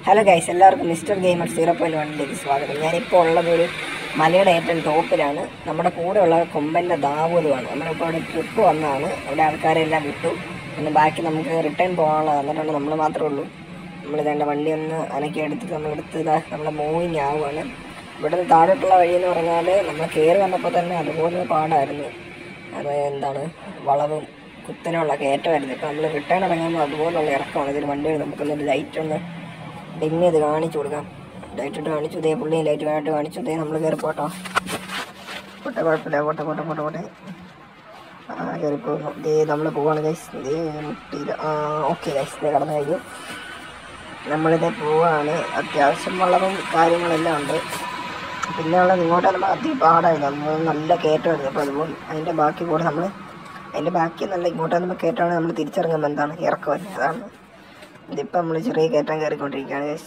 Hello guys, എല്ലാവർക്കും mister gamer 0.1ലേക്ക് സ്വാഗതം. ഞാനിപ്പോൾ ഉള്ളത് ഒരു മലയുടെ ഏറ്റവും ടോപ്പിലാണ്. നമ്മുടെ കൂടെയുള്ള കൊമ്പൻ്റെ ദാവൂദുമാണ്. നമ്മളിപ്പോൾ ഇവിടെ ട്രിപ്പ് വന്നതാണ്. അവിടെ ആൾക്കാരെല്ലാം വിട്ടു. പിന്നെ ബാക്കി നമുക്ക് റിട്ടേൺ പോകാനുള്ളത് വന്നിട്ടുണ്ട്. നമ്മൾ മാത്രമേ ഉള്ളൂ. നമ്മളിതേണ്ട വണ്ടി ഒന്ന് അനക്കി എടുത്തിട്ട് നമ്മളെടുത്ത് നമ്മൾ മൂവിങ് ആവുകയാണ്. ഇവിടെ നിന്ന് താഴോട്ടുള്ള വഴിയെന്ന് പറഞ്ഞാൽ നമ്മൾ കയറി വന്നപ്പോൾ തന്നെ അതുപോലെ പാടായിരുന്നു. അത് വളവും കുത്തനുള്ള കയറ്റമായിരുന്നു. ഇപ്പോൾ നമ്മൾ റിട്ടേൺ ഇറങ്ങുമ്പോൾ അതുപോലുള്ള ഇറക്കമാണ്. ഇതിൽ വണ്ടികൾ നമുക്കൊന്നൊരു ലൈറ്റ് ഒന്ന് ഡിമ്മി ചെയ്ത് കാണിച്ചു കൊടുക്കാം. ലൈറ്റ് ഇട്ട് കാണിച്ചു, ഇതേ പുള്ളി ലൈറ്റ് ആയിട്ട് കാണിച്ചു. ഇതേ നമ്മൾ കയറി പോട്ടോ. കുഴപ്പമില്ല, പോട്ടെ കയറി പോകുന്നു. ഇതേ നമ്മൾ പോവാണ് ഗൈസ്. ഇതേ മുട്ടിയില്ല. ഓക്കെ ഗൈസ്, ഇതേ കടന്നു കഴിഞ്ഞു. നമ്മളിതേ പോവാണ്. അത്യാവശ്യം വളവും കാര്യങ്ങളെല്ലാം ഉണ്ട്. പിന്നെ ഉള്ളത് ഇങ്ങോട്ട് നമ്മൾ അതിപാടായിരുന്നു. നമ്മൾ നല്ല കയറ്റമായിരുന്നു. അപ്പോൾ അതുപോലെ അതിൻ്റെ ബാക്കി കൂടെ അതിൻ്റെ ബാക്കി നല്ല ഇങ്ങോട്ട് നമ്മൾ കയറ്റമാണ്. നമ്മൾ തിരിച്ചിറങ്ങുമ്പോൾ ഇറക്കുമല്ലോ, അതാണ്. ഇതിപ്പോൾ നമ്മൾ ചെറിയ കയറ്റം കയറിക്കൊണ്ടിരിക്കുകയാണ് ഗൈസ്.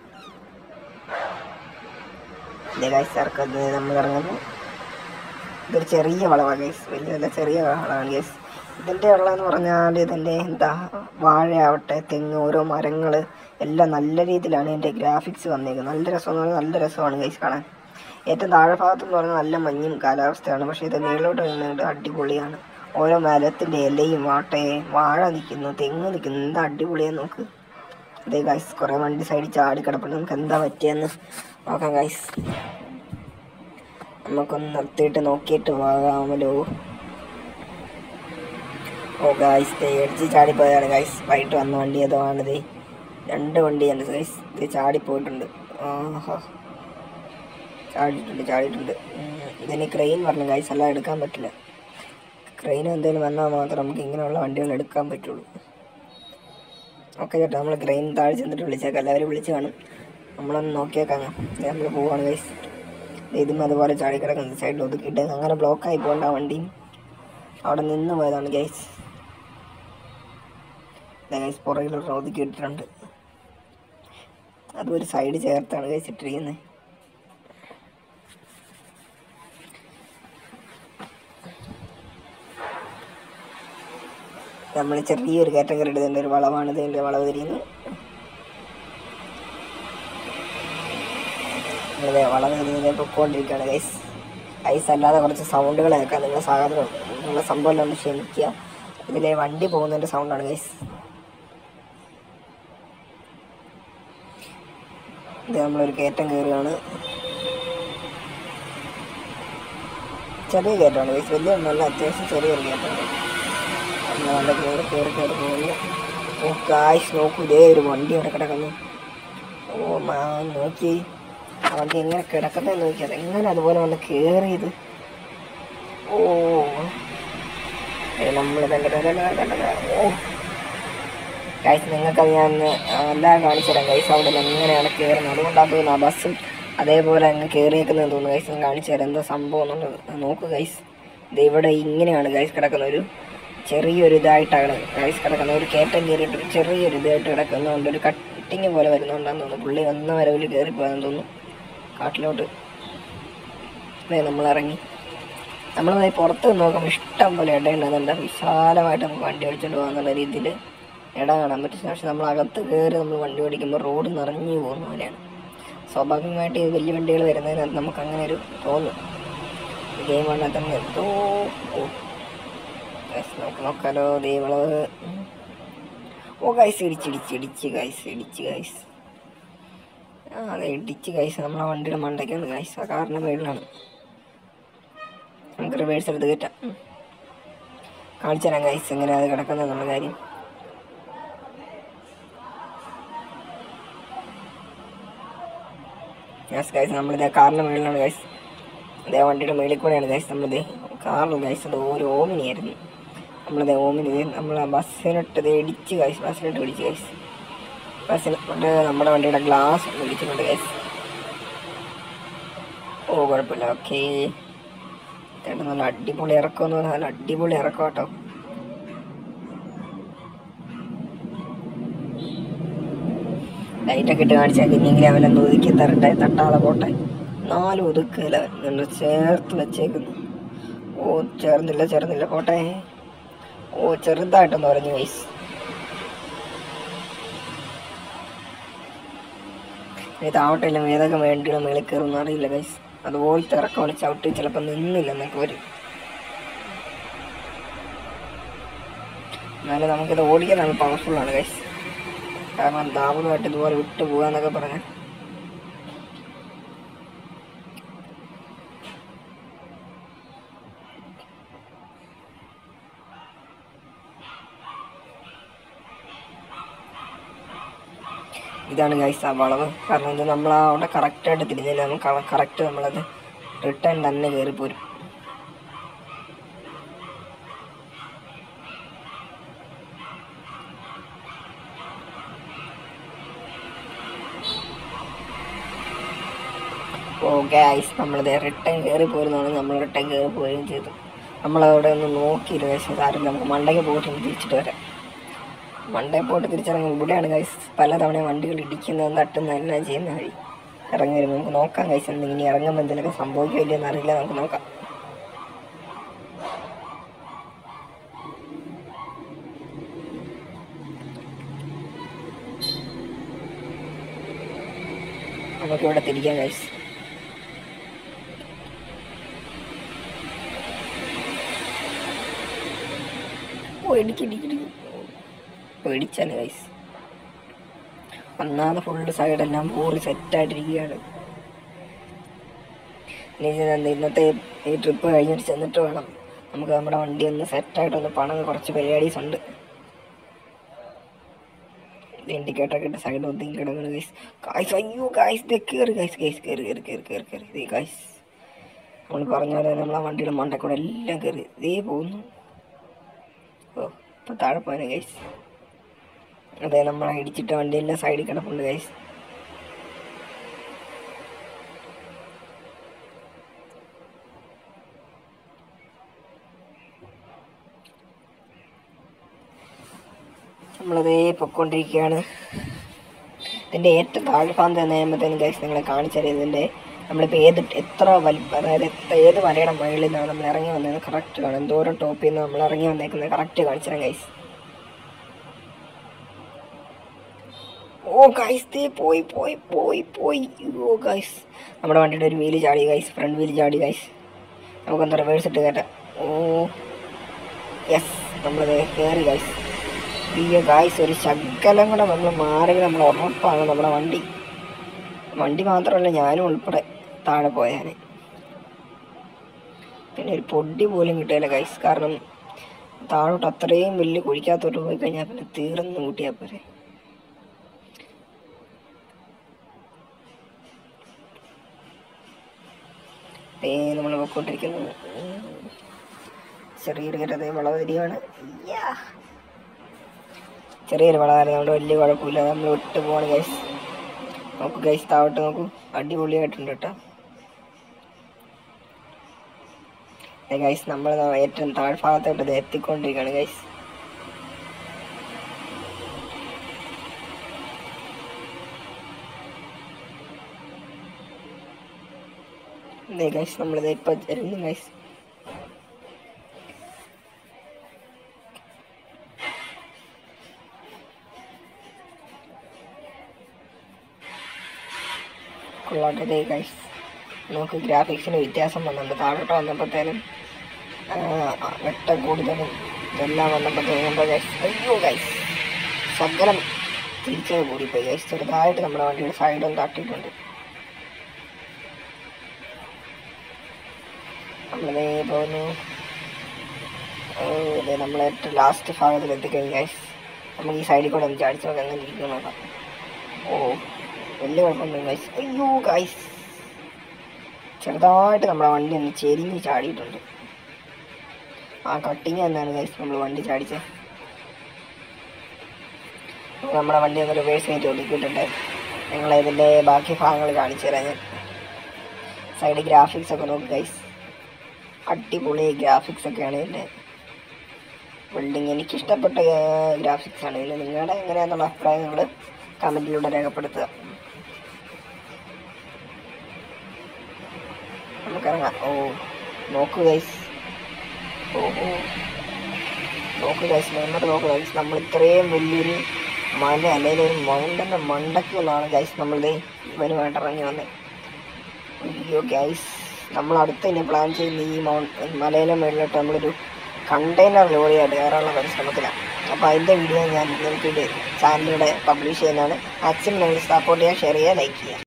ഇതേ ഗൈസ് ഇറക്കുന്നത് നമ്മൾ ഇറങ്ങുന്നു. ഇതൊരു ചെറിയ വളവാണ് ഗൈസ്, വലിയ ചെറിയ വളവാണ് ഗൈസ്. ഇതിൻ്റെ ഉള്ളതെന്ന് പറഞ്ഞാൽ ഇതിൻ്റെ വാഴയാവട്ടെ, തെങ്ങ്, ഓരോ മരങ്ങൾ എല്ലാം നല്ല രീതിയിലാണ് ഇതിൻ്റെ ഗ്രാഫിക്സ് വന്നേക്കുന്നത്. നല്ല രസമെന്ന് പറഞ്ഞാൽ നല്ല രസമാണ് ഗൈസ് കാണാൻ. ഏറ്റവും താഴെ ഭാഗത്തെന്ന് പറഞ്ഞാൽ നല്ല മഞ്ഞും കാലാവസ്ഥയാണ്. പക്ഷേ ഇത് മേലോട്ട് നിന്നിട്ട് അടിപൊളിയാണ്. ഓരോ മരത്തിൻ്റെ ഇലയും വാഴ നിൽക്കുന്നു, തെങ്ങ് നിൽക്കുന്നു, എന്താ അടിപൊളിയാന്ന് നോക്ക്. അതേ ഗൈസ്, കുറേ വണ്ടി സൈഡിൽ ചാടി കിടപ്പുണ്ട്. നമുക്ക് എന്താ പറ്റിയെന്ന് നോക്കാം ഗൈസ്. നമുക്കൊന്ന് നിർത്തിയിട്ട് നോക്കിയിട്ട് പോകാമല്ലോ. ഓ ഗൈസ്, എഡ്ജ് ചാടിപ്പോയതാണ് ഗൈസ്. വൈകിട്ട് വന്ന വണ്ടി ഏതോ ആണിത്. 2 വണ്ടിയാണ് ഗൈസ്. ഇത് ചാടിപ്പോയിട്ടുണ്ട്. ചാടിയിട്ടുണ്ട്. ഇതിന് ക്രെയിൻ പറഞ്ഞു ഗൈസ്, എല്ലാം എടുക്കാൻ പറ്റില്ല. ക്രെയിൻ എന്തെങ്കിലും വന്നാൽ മാത്രം നമുക്ക് ഇങ്ങനെയുള്ള വണ്ടികൾ എടുക്കാൻ പറ്റുള്ളൂ. ഓക്കെ ചേട്ടാ, നമ്മൾ ക്രെയിൻ താഴെ ചെന്നിട്ട് വിളിച്ചേക്കാം. എല്ലാവരും വിളിച്ച് കാണും. നമ്മളൊന്ന് നോക്കിയേക്കാം. നമ്മൾ പോവാണ് ഗൈസ്. ഇതും അതുപോലെ ചാടി കിടക്കുന്നത് സൈഡിൽ ഒതുക്കിയിട്ട് അങ്ങനെ ബ്ലോക്കായി പോകേണ്ട വണ്ടിയും അവിടെ നിന്ന് പോയതാണ് ഗൈസ്. ഗൈസ് പുറകിലൊരു ഒതുക്കി ഇട്ടിട്ടുണ്ട്. അതൊരു സൈഡ് ചേർത്താണ് ഗൈസ് ഇട്ടിരിക്കുന്നത്. നമ്മൾ ചെറിയൊരു കയറ്റം കയറിയിട്ടുണ്ട്. ഒരു വളവാണിത്. ഇതിൻ്റെ വളവ് തിരിയുന്നു. നമ്മളിത് വളവ് തിരിഞ്ഞ് പൊയ്ക്കൊണ്ടിരിക്കുകയാണ് ഗൈസ്. ഐസ് അല്ലാതെ കുറച്ച് സൗണ്ടുകൾ കേൾക്കാം. നിങ്ങളുടെ സംഭവം ഒന്ന് ക്ഷമിക്കുക. ഇതിലെ വണ്ടി പോകുന്നതിൻ്റെ സൗണ്ടാണ് ഗൈസ്. ഇത് നമ്മളൊരു കയറ്റം കയറുകയാണ്. ചെറിയ കയറ്റമാണ് ഗൈസ്, വലിയ ഒന്നല്ല, അത്യാവശ്യം ചെറിയൊരു കയറ്റമാണ്. നല്ല കയറി പോകുന്നു. ഓ ഗൈസ് നോക്കൂ, ഇതേ ഒരു വണ്ടി അവിടെ കിടക്കുന്നു. ഓ നോക്കി ആ വണ്ടി എങ്ങനെ കിടക്കുന്നതെന്ന് നോക്കി. അതെങ്ങനെ അതുപോലെ വന്ന് കയറിയത്. ഓ നമ്മൾ ഓ ഗൈസ്, നിങ്ങൾക്കത് ഞാൻ എല്ലാം കാണിച്ചു തരാം ഗൈസ്. അവിടെ നിന്ന് എങ്ങനെയാണ് കയറുന്നത്. അതുകൊണ്ടാണ് തോന്നുന്നു ആ ബസ്സും അതേപോലെ അങ്ങ് കയറിയേക്കുന്നതെന്ന് തോന്നുന്നു ഗൈസ്. ഞാൻ കാണിച്ചു തരാം എന്താ സംഭവം എന്നുള്ളത്. നോക്ക് ഗൈസ്, ഇത് ഇവിടെ ഇങ്ങനെയാണ് ഗൈസ് കിടക്കുന്ന. ഒരു ചെറിയൊരു ഇതായിട്ടാണ് ഗൈസ് കിടക്കുന്നത്. ഒരു കയറ്റം കയറിയിട്ട് ചെറിയൊരു ഇതായിട്ട് കിടക്കുന്നതുകൊണ്ട് ഒരു കട്ടിങ് പോലെ വരുന്നുണ്ടെന്ന് തോന്നുന്നു. പുള്ളി വന്ന വരവിൽ കയറിപ്പോയെന്ന് തോന്നുന്നു കാട്ടിലോട്ട്. നമ്മളിറങ്ങി. നമ്മൾ പുറത്ത് നോക്കുമ്പോൾ ഇഷ്ടം പോലെ ഇടയുണ്ടെന്നുണ്ട്. വിശാലമായിട്ട് നമുക്ക് വണ്ടി ഓടിച്ചുകൊണ്ട് പോകാന്നുള്ള രീതിയിൽ ഇട കാണാൻ പറ്റും. പക്ഷെ നമ്മൾ അകത്ത് കയറി നമ്മൾ വണ്ടി ഓടിക്കുമ്പോൾ റോഡ് നിറഞ്ഞു പോകുന്ന പോലെയാണ്. സ്വാഭാവികമായിട്ട് ഈ വലിയ വണ്ടികൾ വരുന്നതിനകത്ത് നമുക്ക് അങ്ങനെ ഒരു തോന്നും. ഗെയിം വന്നാൽ തന്നെ എന്തോ നമുക്ക് നോക്കാലോ. ദൈവളവ്. ഓ ഗൈസ്, ഇടിച്ച് ഗൈസ്. അതെ ഇടിച്ച് ഗൈസ്. നമ്മളെ വണ്ടിയുടെ മണ്ടയ്ക്കാണ് ഗൈസ്. ആ കാറിൻ്റെ മേളിലാണ്. നമുക്ക് റിവേഴ്സ് എടുത്ത് കയറ്റാം. കാണിച്ചു തരാം ഗൈസ് എങ്ങനെ അത് കിടക്കുന്നത് എന്നുള്ള കാര്യം. യെസ് ഗൈസ്, നമ്മളിതേ കാറിൻ്റെ മേളിലാണ് ഗൈസ്. അതേ വണ്ടിയുടെ മേളിൽ കൂടെയാണ് ഗൈസ് നമ്മളിതേ കാറിൽ ഗൈസ്. അത് ഒരു ഓമിനിയായിരുന്നു. നമ്മളിതേ ഓമിനി നമ്മൾ ആ ബസ്സിനിട്ട് ഇടിച്ച് ഗൈസ്. ബസ്സിനിട്ട് ഇടിച്ച് ഗൈസ്. ബസ്സിനിട്ട് നമ്മുടെ വണ്ടിയുടെ ഗ്ലാസ് ഒന്ന് ഇടിച്ചിട്ടുണ്ട് ഗൈസ്. ഓ കുഴപ്പമില്ല. ഓക്കെ ചേട്ടാ, നല്ല അടിപൊളി ഇറക്കമെന്ന് പറഞ്ഞാൽ നല്ല അടിപൊളി ഇറക്കം കേട്ടോ. ലൈറ്റൊക്കെ ഇട്ട് കാണിച്ചാൽ ഇല്ലെങ്കിൽ അവനെന്ന് ഒതുക്കി തട്ടാതെ പോട്ടെ. 4 ഒതുക്കല നമ്മൾ ചേർത്ത് വെച്ചേക്കുന്നു. ഓ ചേർന്നില്ല പോട്ടെ. ഓ ചെറുതായിട്ടൊന്ന് പറഞ്ഞു ഗൈസ്. താവട്ടെല്ലാം ഏതൊക്കെ വേണ്ടിയുള്ള മേളിൽ കയറുമെന്ന് അറിയില്ല ഗൈസ്. അതുപോലത്തെ ഇറക്കമാണ് ചവിട്ടി, ചിലപ്പോൾ നിന്നില്ല എന്നൊക്കെ വരും. എന്നാലും നമുക്കിത് ഓടിക്കാൻ നല്ല പവർഫുള്ളാണ് ഗൈസ്. കാരണം ദാവൂദുമായിട്ട് ഇതുപോലെ വിട്ടു പോകാന്നൊക്കെ പറഞ്ഞ ഇതാണ് ഗൈസ് ആ വളവ്. കാരണം ഇത് നമ്മൾ അവിടെ കറക്റ്റായിട്ട് തിരിഞ്ഞില്ല, നമുക്ക് കറക്റ്റ് നമ്മളത് റിട്ടേൺ തന്നെ കയറിപ്പോരും. ഓ ഗൈസ്, നമ്മളിത് റിട്ടേൺ കയറി പോരുന്നതാണ്. നമ്മൾ റിട്ടേൺ കയറി പോവുകയും ചെയ്തു. നമ്മളവിടെ ഒന്ന് നോക്കിയില്ല ഗൈസ്. കാരണം നമുക്ക് മണ്ടയ്ക്ക് പോയിട്ട് തിരിച്ചിട്ട് വരാം. മണ്ടയിൽ പോയിട്ട് തിരിച്ചിറങ്ങി ഇവിടെയാണ് ഗൈസ് പലതവണ വണ്ടികൾ ഇടിക്കുന്നതും തട്ടുന്നതും എല്ലാം ചെയ്യുന്ന വഴി. ഇറങ്ങി വരുമ്പോൾ നമുക്ക് നോക്കാം ഗൈസ്. ഇനി ഇറങ്ങുമ്പോൾ എന്തെങ്കിലുമൊക്കെ സംഭവിക്കില്ല എന്നറിയില്ല, നമുക്ക് നോക്കാം. നമുക്കിവിടെ തിരിക്കാം ഗൈസ്. ഓ ഇടിക്കിടിക്കിടി പേടിച്ചാണ് ഗൈസ്. ഒന്നാമത് ഫുള്ള് സൈഡെല്ലാം പൂറി സെറ്റായിട്ടിരിക്കുകയാണ്. ഇന്നത്തെ ഈ ട്രിപ്പ് കഴിഞ്ഞിട്ട് ചെന്നിട്ട് വേണം നമുക്ക് നമ്മുടെ വണ്ടി ഒന്ന് സെറ്റായിട്ടൊന്ന് പണം. കുറച്ച് പരിപാടീസ് ഉണ്ട്. ഇൻഡിക്കേറ്ററൊക്കെ ഇട്ട് സൈഡ് ഒതുങ്ങി കിടക്കണം ഗൈസ്. ഗൈസ് അയ്യോ ഗൈസ് കയറി ഗൈസ് ഇതേ ഗൈസ്. നമ്മൾ പറഞ്ഞ പോലെ നമ്മളെ വണ്ടിയുടെ മണ്ടക്കൂടെ എല്ലാം കയറി ഇതേ പോകുന്നു. ഓ ഇപ്പം താഴെ പോയാൽ ഗൈസ്. അതെ, നമ്മളെ ഇടിച്ചിട്ട വണ്ടിയെല്ലാം സൈഡിൽ കിടപ്പുണ്ട് ഗൈസ്. നമ്മളതേ പൊയ്ക്കൊണ്ടിരിക്കുകയാണ്. ഇതിൻ്റെ ഏറ്റവും താഴ്ഭാഗം തന്നെ ആകുമ്പോഴത്തേനും ഗൈസ് നിങ്ങളെ കാണിച്ചറിയാം. ഇതിൻ്റെ നമ്മളിപ്പോൾ എത്ര വലിപ്പം, അതായത് ഏത് മലയുടെ മുകളിൽ നിന്നാണ് നമ്മൾ ഇറങ്ങി വന്നത് കറക്റ്റ് കാണാം. എന്തോരം ടോപ്പിൽ നിന്ന് നമ്മൾ ഇറങ്ങി വന്നേക്കുന്നത് കറക്റ്റ് കാണിച്ചുതരാം ഗൈസ്. ഓ ഗൈസ് ദേ പോയി. ഓ ഗൈസ് നമ്മുടെ വണ്ടിയുടെ ഒരു വീല് ചാടി ഗൈസ്, ഫ്രണ്ട് വീല് ചാടി ഗൈസ്. നമുക്കൊന്ന് റിവേഴ്സ് ഇട്ട് കയറ്റാം. ഓ യെസ്, നമ്മളത് കയറി ഗൈസ്. അയ്യോ ഗൈസ്, ഒരു ശകലം കൂടെ നമ്മൾ മാറി നമ്മൾ ഉറപ്പാണ് നമ്മുടെ വണ്ടി മാത്രമല്ല ഞാനും ഉൾപ്പെടെ താഴെ പോയാൽ. പിന്നെ ഒരു പൊടി പോലും കിട്ടിയില്ല ഗൈസ്. കാരണം താഴോട്ട് അത്രയും വലിയ കുഴിക്കാത്തോട്ട് പോയി കഴിഞ്ഞാൽ പിന്നെ തീർന്ന് കൂട്ടിയാൽ പോരെ. നമ്മൾ പോയിക്കൊണ്ടിരിക്കുന്നു. ചെറിയൊരു കയറ്റത്തെ വളവ് തിരിയാണ്. ചെറിയൊരു വളവായിരുന്നു, നമ്മുടെ വലിയ കുഴപ്പമില്ല. നമ്മൾ വിട്ട് പോവാണ് ഗൈസ്. നോക്കൂ ഗൈസ്, താവട്ട് നോക്കൂ, അടിപൊളിയായിട്ടുണ്ട് കേട്ടോ ഗൈസ്. നമ്മൾ ഏറ്റവും താഴ്ഭാഗത്തോട്ട് ഇത് എത്തിക്കൊണ്ടിരിക്കുകയാണ് ഗൈസ്. ഗൈസ് നമ്മളിത് ഇപ്പം വരുന്നു ഗൈസ്. കൊള്ളാട്ടെ ഗൈസ്. നമുക്ക് ഗ്രാഫിക്സിന് വ്യത്യാസം വന്നിട്ടുണ്ട്. താഴോട്ട് വന്നപ്പോഴത്തേനും വെട്ട കൂടുതലും ഇതെല്ലാം വന്നപ്പോഴത്തേനും ഗൈസ് അയ്യോ ഗൈസ് ശകലം തിരിച്ചത് കൂടിപ്പോയി ഗൈസ്. ചെറുതായിട്ട് നമ്മുടെ വണ്ടിയുടെ സൈഡൊന്നും തട്ടിയിട്ടുണ്ട്. നമ്മളിതേ പോകുന്നു. ഇതേ നമ്മൾ ഏറ്റവും ലാസ്റ്റ് ഭാഗത്തിൽ എത്തിക്കഴിഞ്ഞു ഗൈസ്. നമുക്ക് ഈ സൈഡിൽ കൂടെ ഒന്ന് ചാടിച്ച് നോക്കാം അങ്ങനെ ഇരിക്കുന്നു നോക്കാം. ഓ വലിയ കുഴപ്പമൊന്നും ഗൈസ്. അയ്യോ ഗൈസ് ചെറുതായിട്ട് നമ്മുടെ വണ്ടി ഒന്ന് ചെരിഞ്ഞ് ചാടിയിട്ടുണ്ട്. ആ കട്ടിങ് തന്നെയാണ് ഗൈസ് നമ്മൾ വണ്ടി ചാടിച്ചത്. നമ്മുടെ വണ്ടി ഒന്ന് റിവേഴ്സ് ചെയ്ത് ഒതുക്കിയിട്ടുണ്ട്. നിങ്ങളിതിൻ്റെ ബാക്കി ഭാഗങ്ങൾ കാണിച്ചു തരാം ഞാൻ. സൈഡ് ഗ്രാഫിക്സ് ഒക്കെ നോക്ക് ഗൈസ്, അടിപൊളി ഗ്രാഫിക്സ് ഒക്കെയാണ് ഇതിൻ്റെ. ബിൽഡിങ് എനിക്കിഷ്ടപ്പെട്ട ഗ്രാഫിക്സാണ്. ഇതിൽ നിങ്ങളുടെ എങ്ങനെയാണെന്നുള്ള അഭിപ്രായം നിങ്ങൾ കമൻറ്റിലൂടെ രേഖപ്പെടുത്തുക. നമുക്കിറങ്ങാം. ഓ നോക്കൂ ഗൈസ്, നോക്കൂ ഗൈസ്, നമ്മൾ നോക്കൂ ഗൈസ്. നമ്മൾ ഇത്രയും വലിയൊരു മല അല്ലെങ്കിൽ ഒരു മൗണ്ടൻ്റെ മണ്ടയ്ക്ക് നിന്നാണ് ഗൈസ് നമ്മളിത് ഇവനുമായിട്ട് ഇറങ്ങി വന്നത്. അയ്യോ ഗൈസ്, നമ്മൾ അടുത്ത് ഇനി പ്ലാൻ ചെയ്യുന്ന ഈ മലയിലെ മുകളിലോട്ട് നമ്മളൊരു കണ്ടെയ്നർ ലോറിയായിട്ട് കയറാനുള്ള പരിശ്രമത്തിലാണ്. അപ്പോൾ അതിൻ്റെ വീഡിയോ ഞാൻ നിങ്ങൾക്ക് ചാനലിലൂടെ പബ്ലിഷ് ചെയ്യുന്നതാണ്. മാക്സിമം നിങ്ങൾ സപ്പോർട്ട് ചെയ്യുക, ഷെയർ ചെയ്യുക, ലൈക്ക് ചെയ്യുക.